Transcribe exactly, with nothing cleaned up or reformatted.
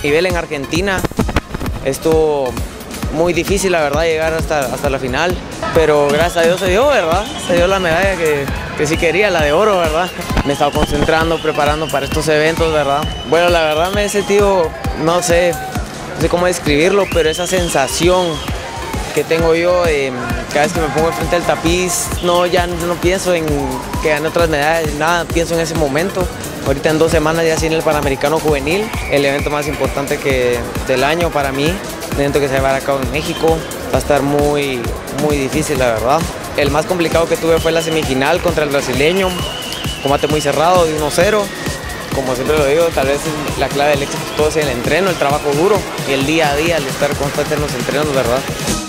nivel en Argentina. Estuvo muy difícil, la verdad, llegar hasta, hasta la final, pero gracias a Dios se dio, ¿verdad? Se dio la medalla que, que sí quería, la de oro, ¿verdad? Me he estado concentrando, preparando para estos eventos, ¿verdad? Bueno, la verdad me he sentido, no sé, no sé cómo describirlo, pero esa sensación que tengo yo, eh, cada vez que me pongo frente al tapiz, no, ya no pienso en que gane otras medallas, nada, pienso en ese momento. Ahorita en dos semanas ya viene el Panamericano Juvenil, el evento más importante que, del año para mí, el evento que se va a llevar a cabo en México. Va a estar muy, muy difícil, la verdad. El más complicado que tuve fue la semifinal contra el brasileño, combate muy cerrado de uno cero. Como siempre lo digo, tal vez la clave del éxito todo es el entreno, el trabajo duro y el día a día, el estar constante en los entrenos, ¿verdad?